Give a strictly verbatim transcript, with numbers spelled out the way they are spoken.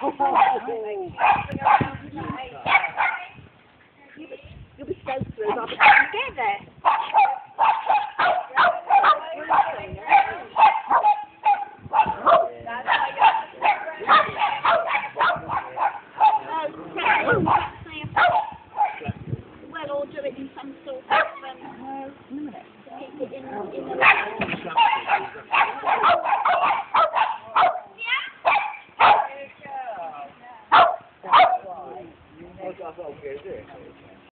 You'll be so through by the time you get there. Well, or do it in some sort of um, keep it in, in the